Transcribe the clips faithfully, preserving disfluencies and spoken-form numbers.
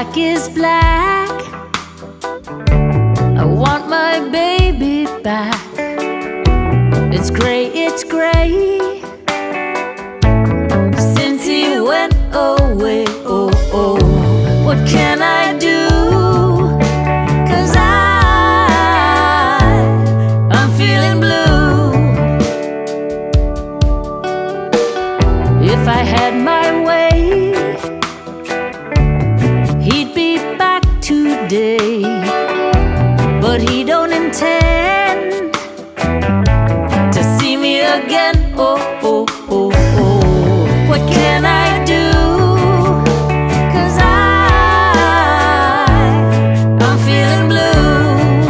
Black is black. I want my baby back. It's gray, it's gray. Since he went away, oh, oh, what can I do? 'Cause I, I'm feeling blue. If I had my way, he'd be back today, but he don't intend to see me again. Oh, oh, oh, oh. What can I do? 'Cause I, I'm feeling blue.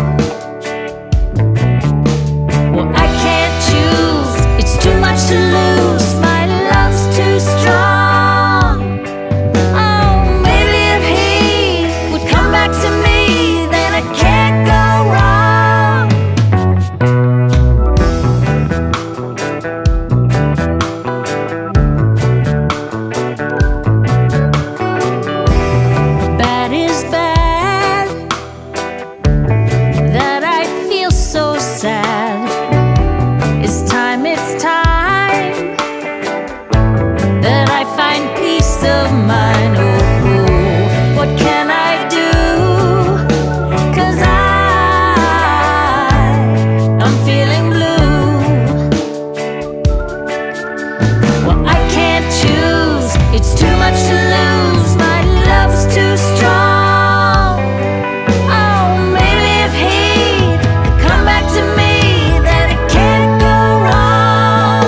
Well, I can't choose. It's too much to lose. My love's too strong. Oh, maybe if he would come back to me, then I can't go wrong. Bad is bad, that I feel so sad. It's time, it's time that I find peace of mind. Oh, oh, what can I do? 'Cause I, I'm feeling blue. Well, I can't choose. It's too much to lose. My love's too strong. Oh, maybe if he could come back to me, then it can't go wrong.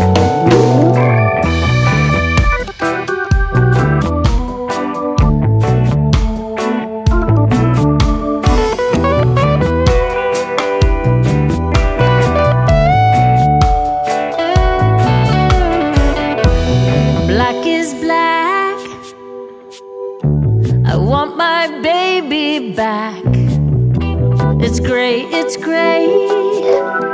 Black is black. I want my baby back. It's gray, it's gray.